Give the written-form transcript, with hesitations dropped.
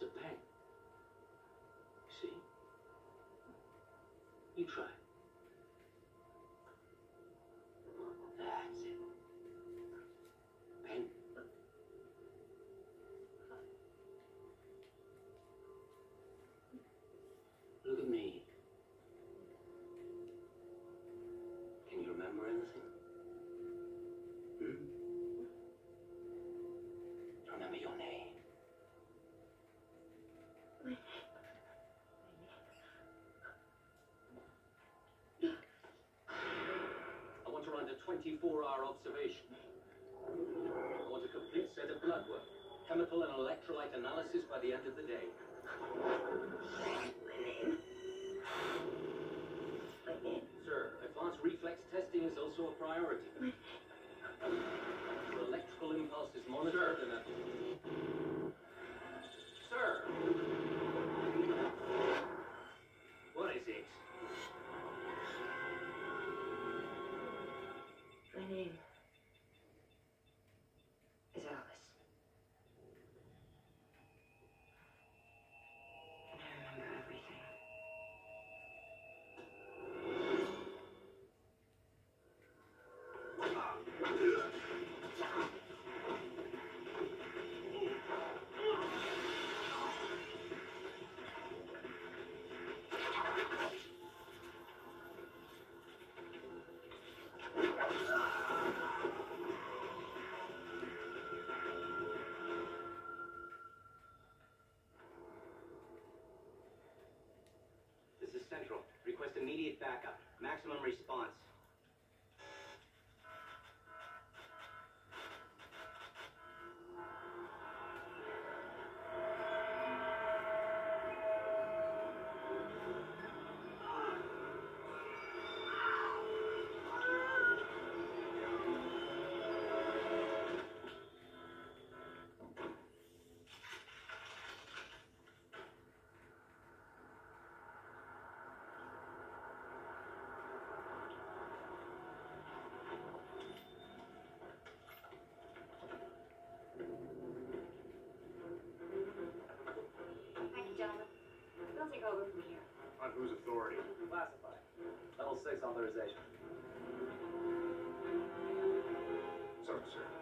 It's a pen. See? You try. That's it. Pen. Look at me. Can you remember anything? Hmm? Remember your name. I want to run a 24-hour observation. I want a complete set of blood work, chemical and electrolyte analysis by the end of the day. Sir, advanced reflex testing is also a priority. Your electrical impulse is monitored and a... Sir! What is it? My name is Alice. And I remember everything. This is Central. Request immediate backup. Maximum response. Thank you, gentlemen. We'll take over from here. On whose authority? Classified. Level 6 authorization. Sorry, sir.